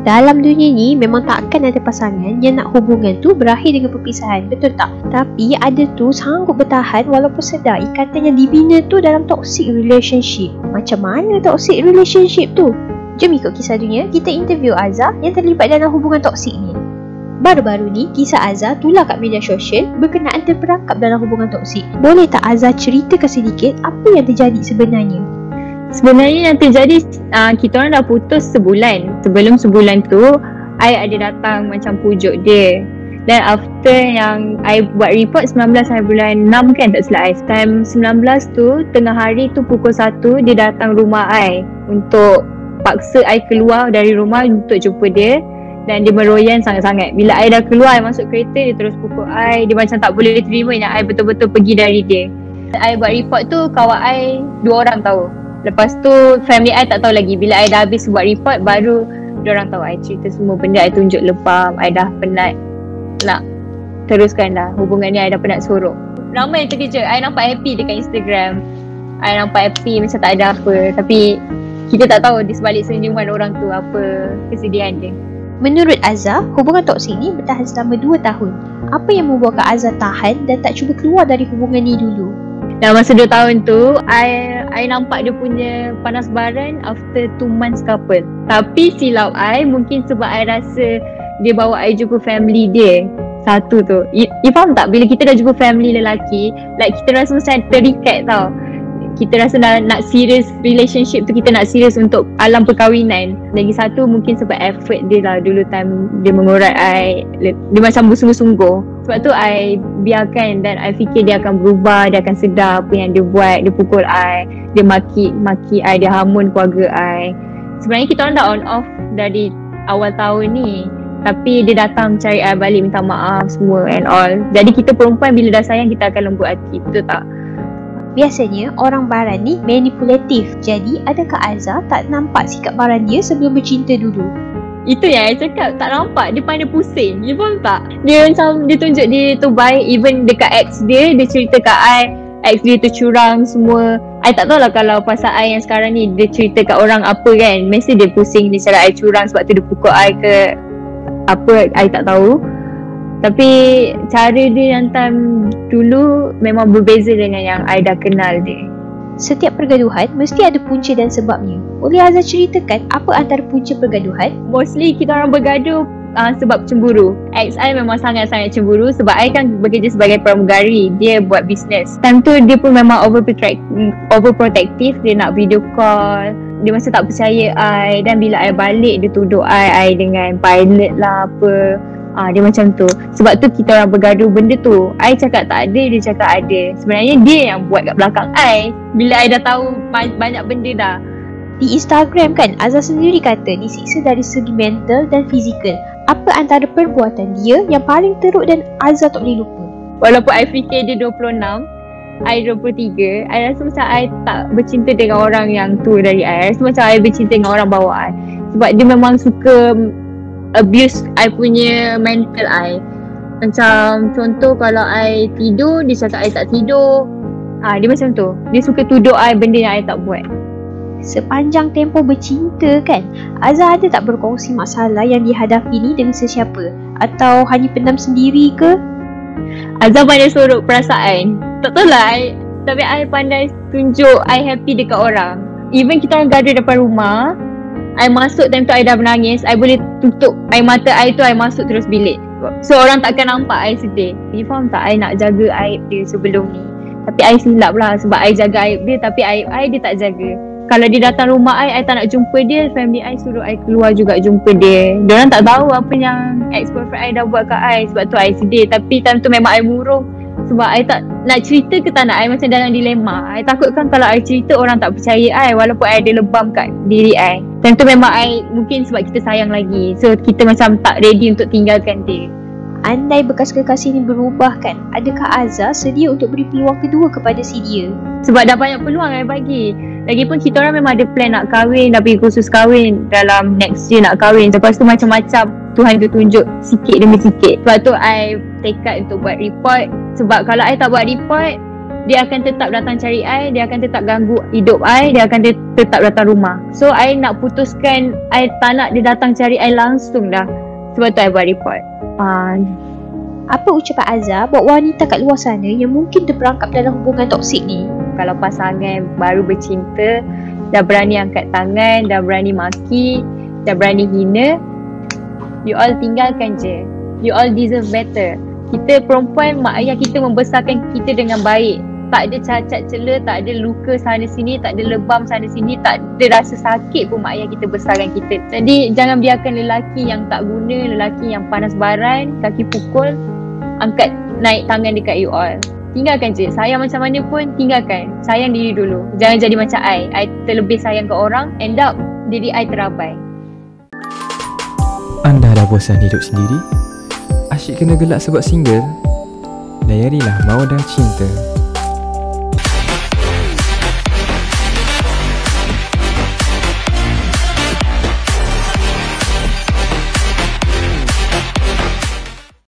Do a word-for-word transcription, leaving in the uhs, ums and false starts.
Dalam dunia ni memang tak akan ada pasangan yang nak hubungan tu berakhir dengan perpisahan, betul tak? Tapi ada tu sanggup bertahan walaupun sedar ikatan yang dibina tu dalam toxic relationship. Macam mana toxic relationship tu? Jom ikut kisah dunia, kita interview Azhar yang terlibat dalam hubungan toksik ni. Baru-baru ni, kisah Azhar tular kat media sosial berkenaan terperangkap dalam hubungan toksik. Boleh tak Azhar ceritakan sedikit apa yang terjadi sebenarnya? Sebenarnya yang terjadi, uh, kita orang dah putus sebulan. Sebelum sebulan tu, I ada datang macam pujuk dia. Dan after yang I buat report sembilan belas hari bulan enam kan, tak silap I. Time sembilan belas tu, tengah hari tu pukul satu, dia datang rumah I untuk paksa I keluar dari rumah untuk jumpa dia. Dan dia meroyan sangat-sangat. Bila I dah keluar, I masuk kereta, dia terus pukul I. Dia macam tak boleh terima yang I betul-betul pergi dari dia. I buat report tu, kawan I dua orang tahu. Lepas tu family I tak tahu lagi. Bila I dah habis buat report, baru diorang tahu I cerita semua benda. I tunjuk lebam, I dah penat nak teruskan dah hubungan ni. I dah penat sorok. Ramai yang terkejut. I nampak happy dekat Instagram. I nampak happy macam tak ada apa. Tapi kita tak tahu di sebalik senyuman orang tu apa kesedihan dia. Menurut Azhar, hubungan toksik ni bertahan selama dua tahun. Apa yang membuatkan Azhar tahan dan tak cuba keluar dari hubungan ni dulu? Dalam masa dua tahun tu, I, I nampak dia punya panas baran after two months couple. Tapi silap I, mungkin sebab I rasa dia bawa I jumpa family dia. Satu tu, you, you faham tak? Bila kita dah jumpa family lelaki, like kita rasa macam terikat tau. Kita rasa nak, nak serious relationship tu, kita nak serious untuk alam perkahwinan. Lagi satu mungkin sebab effort dia lah dulu time dia mengurat I. Dia macam bersungguh-sungguh. Sebab tu I biarkan dan I fikir dia akan berubah, dia akan sedar apa yang dia buat. Dia pukul I, dia maki maki I, dia hamun keluarga I. Sebenarnya kita orang dah on off dari awal tahun ni. Tapi dia datang cari I balik, minta maaf semua and all. Jadi kita perempuan bila dah sayang, kita akan lembut hati, betul tak? Biasanya orang baran ni manipulatif. Jadi adakah Azhar tak nampak sikap baran dia sebelum bercinta dulu? Itu yang I cakap, tak nampak. Dia pandai pusing, you faham tak? Dia macam, dia tunjuk dia tu baik. Even dekat ex dia, dia cerita kat I ex dia tu curang semua. I tak tahulah kalau pasal I yang sekarang ni dia cerita kat orang apa kan. Mesti dia pusing, dia cakap I curang sebab tu dia pukul I ke apa, I tak tahu. Tapi cara dia yang time dulu memang berbeza dengan yang I dah kenal dia. Setiap pergaduhan mesti ada punca dan sebabnya. Boleh Azhar ceritakan apa antara punca pergaduhan? Mostly kita orang bergaduh uh, sebab cemburu. Ex I memang sangat-sangat cemburu sebab I kan bekerja sebagai pramugari. Dia buat bisnes. Time tu dia pun memang overprotective. Dia nak video call. Dia macam tak percaya I. Dan bila I balik, dia tuduh I, I dengan pilot lah apa. Ah, dia macam tu. Sebab tu kita orang bergaduh benda tu. I cakap tak ada, dia cakap ada. Sebenarnya dia yang buat kat belakang I. Bila I dah tahu banyak benda dah. Di Instagram kan, Azhar sendiri kata disiksa dari segi mental dan fizikal. Apa antara perbuatan dia yang paling teruk dan Azhar tak boleh lupa? Walaupun I fikir dia dua puluh enam, I dua puluh tiga, I rasa macam I tak bercinta dengan orang yang tua dari I. I rasa macam I bercinta dengan orang bawah I. Sebab dia memang suka abuse I punya mental I. Macam contoh kalau I tidur, dia cakap I tak tidur. Ha, dia macam tu. Dia suka tuduh I benda yang I tak buat. Sepanjang tempoh bercinta kan, Azhar ada tak berkongsi masalah yang dihadapi ni dengan sesiapa? Atau hanya pendam sendiri ke? Azhar pandai sorok perasaan. Tak tahu lah I, tapi I pandai tunjuk I happy dekat orang. Even kita orang gaduh depan rumah, I masuk time tu I dah menangis, I boleh tutup air mata I tu, I masuk terus bilik. So orang takkan nampak I sedih. You faham tak? I nak jaga aib dia sebelum ni. Tapi I silap lah sebab I jaga aib dia, tapi aib I dia tak jaga. Kalau dia datang rumah I, I tak nak jumpa dia, family I suruh I keluar juga jumpa dia. Diorang tak tahu apa yang ex-boyfriend I dah buat kat I. Sebab tu I sedih. Tapi time tu memang I murung. Sebab I tak nak cerita ke tak nak, I macam dalam dilema. I takutkan kalau I cerita orang tak percaya I, walaupun I ada lebam kat diri I. Time tu memang I, mungkin sebab kita sayang lagi, so kita macam tak ready untuk tinggalkan dia. Andai bekas kekasih ni berubah kan, adakah Azhar sedia untuk beri peluang kedua kepada si dia? Sebab dah banyak peluang I bagi. Lagipun kita orang memang ada plan nak kahwin, dah pergi kursus kahwin dalam next year nak kahwin. Lepas tu macam-macam Tuhan tu tunjuk sikit demi sikit. Sebab tu I tekad untuk buat report. Sebab kalau I tak buat report, dia akan tetap datang cari I, dia akan tetap ganggu hidup I, dia akan te- tetap datang rumah. So I nak putuskan, I tak nak dia datang cari I langsung dah. Sebab tu I buat report. uh, Apa ucapan Azhar buat wanita kat luar sana yang mungkin terperangkap dalam hubungan toksik ni? Kalau pasangan baru bercinta, dah berani angkat tangan, dah berani maki, dah berani hina, you all tinggalkan je. You all deserve better. Kita perempuan, mak ayah kita membesarkan kita dengan baik. Tak ada cacat celah, tak ada luka sana sini, tak ada lebam sana sini, tak ada rasa sakit pun mak ayah kita besarkan kita. Jadi jangan biarkan lelaki yang tak guna, lelaki yang panas baran, kaki pukul, angkat naik tangan dekat you all. Tinggalkan je. Sayang macam mana pun, tinggalkan. Sayang diri dulu. Jangan jadi macam I. I terlebih sayang ke orang, end up diri I terabai. Anda dah bosan hidup sendiri? Asyik kena gelak sebab single? Layarilah Mawadah Cinta.